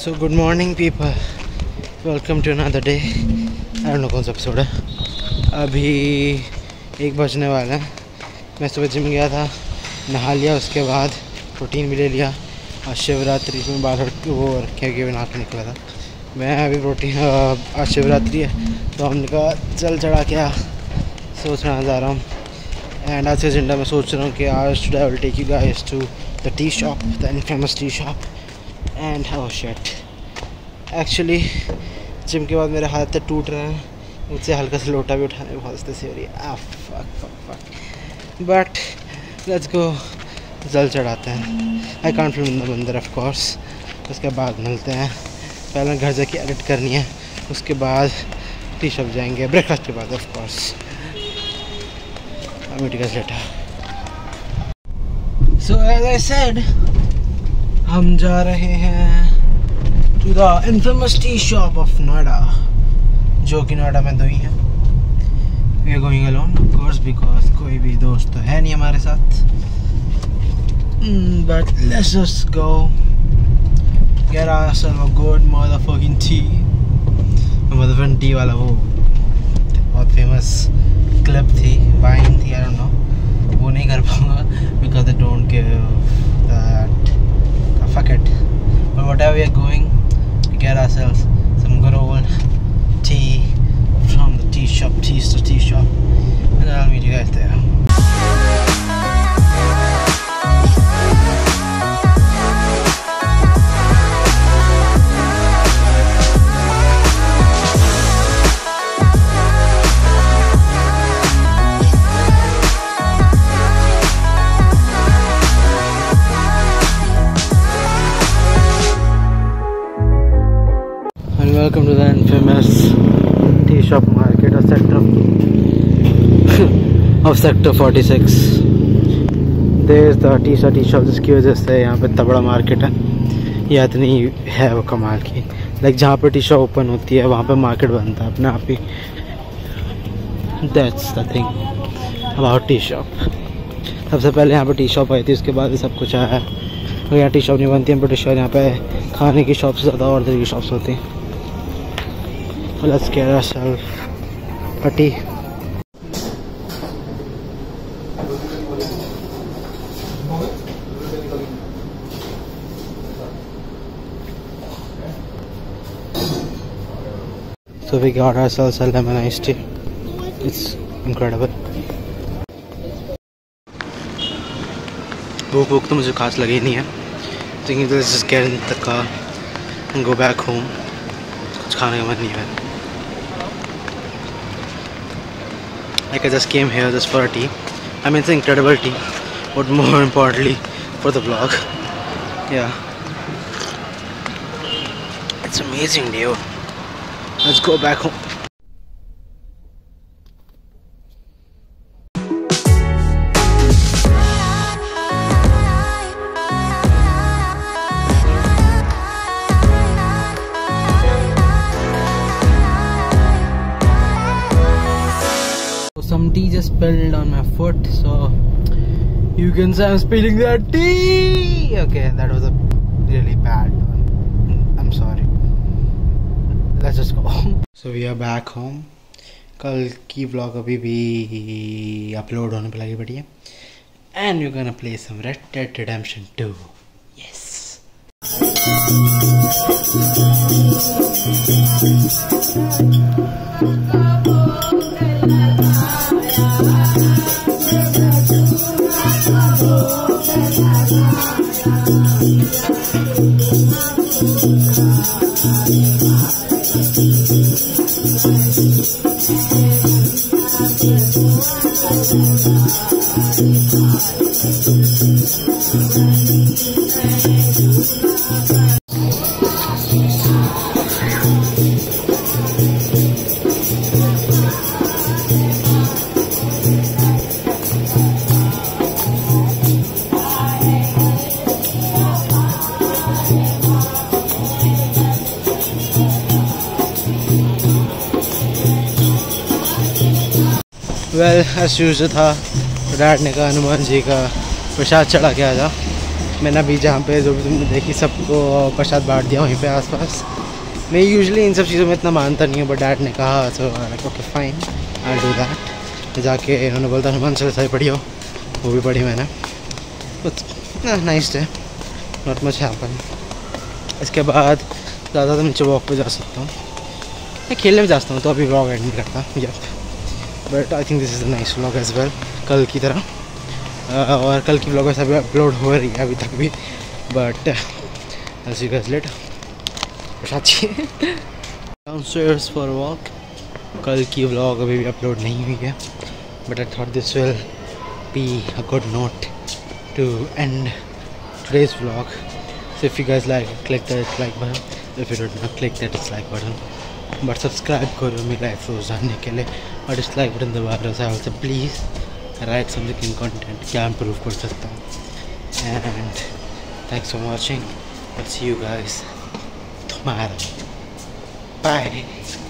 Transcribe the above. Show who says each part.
Speaker 1: So good morning people, welcome to another day. I don't know कौन सा episode है। अभी 1 बजने वाला है। मैं सुबह जिम गया था, नहा लिया, उसके बाद प्रोटीन भी ले लिया। आज शिवरात्रि में बाहर वो रखे हुए नहा के निकला था मैं। अभी प्रोटीन आज शिवरात्रि है तो हमने कहा चल चढ़ा के सोचना जा रहा हूँ। एंड आज के एजेंडा में सोच रहा हूँ कि आज today I will take you guys to the tea shop, the infamous tea shop. And oh shit, actually gym के बाद मेरे हाथ टूट रहे हैं, मुझसे हल्का सा लोटा भी उठाने में बहुत स्थिति हो रही है। फक बट लेट्स गो, जल चढ़ाते हैं। I can't film in the mandir of course, उसके बाद मिलते हैं। पहले घर जाके एडिट करनी है, उसके बाद टी शॉप जाएंगे, ब्रेकफास्ट के बाद of course. I meet you guys later. So as I said, हम जा रहे हैं to the infamous tea shop of Noida, जो कि नोएडा में 2 ही है। We are going alone of course because कोई भी दोस्त तो है नहीं हमारे साथ। But let's just go get ourself a good motherfucking tea. Motherfucking tea वाला वो बहुत फेमस क्लब थी, वाइन थी, आई डोंट नो, वो नहीं कर पाऊंगा because they don't give that. Fuck it. But whatever we are going, we get ourselves some good old tea from the tea shop, tea shop, and I'll meet you guys there. Welcome to the infamous tea shop market of sector 46. There is the tea shop, जिसकी वजह से यहाँ पे इतना बड़ा market है। या इतनी है वो कमाल की, लाइक जहाँ पे टी शॉप ओपन होती है वहाँ पे मार्केट बनता है अपने आप ही। That's the thing about tea shop. सबसे पहले यहाँ पे टी शॉप आई थी, उसके बाद सब कुछ आया है। और यहाँ टी शॉप नहीं बनती है, ब्रिटिश यहाँ पे खाने की शॉप से ज़्यादा और तरह की शॉप्स होती हैं। Let's get ourselves a tea. So we got ourselves a lemon iced tea. It's incredible. भूख तो मुझे खास लगी नहीं है, लेकिन let's just get in the car and go back home. कुछ खाने का मन नहीं है। Like I just came here just for a tea. I mean, it's an incredible tea, but more importantly for the vlog. Yeah, it's amazing, dude. Let's go back home. Some tea just spilled on my foot, so you can say I'm spilling that tea. Okay, that was a really bad one. I'm sorry. Let's just go. So we are back home. कल की vlog अभी भी upload होने पे लगी पड़ी है, and we're gonna play some Red Dead Redemption 2. Yes. Well as usual था, डैड ने कहा हनुमान जी का प्रसाद चढ़ा के आ जा, मैंने अभी जहाँ पे जो भी तुमने देखी सबको प्रसाद बांट दिया वहीं पे आसपास। मैं यूजुअली इन सब चीज़ों में इतना मानता नहीं हूँ, बट डैड ने कहा so okay fine I do that. जाके उन्होंने बोलता हनुमान चालीसा ही पढ़ी हो, वो भी पढ़ी मैंने। Nice day, not much happen. इसके बाद ज़्यादा तो नीचे वॉक पे जा सकता हूँ, मैं खेलने में जाता हूँ तो अभी व्लॉग एंड नहीं करता but I think this is a nice vlog as well, कल की तरह। और कल की व्लॉग अभी अपलोड हो रही है अभी तक भी, but as you guys let downstairs for walk. कल की व्लॉग अभी भी अपलोड नहीं हुई है, but I thought this will be a good note to end today's vlog. So if you guys like it, click that like button. If you don't, click that dislike button. But subscribe करो मेरी life रोज जानने के लिए, और dislike button दबा रहे हो also please write something in content क्या improve कर सकता हूँ। And thanks for watching. I'll see you guys tomorrow. Bye.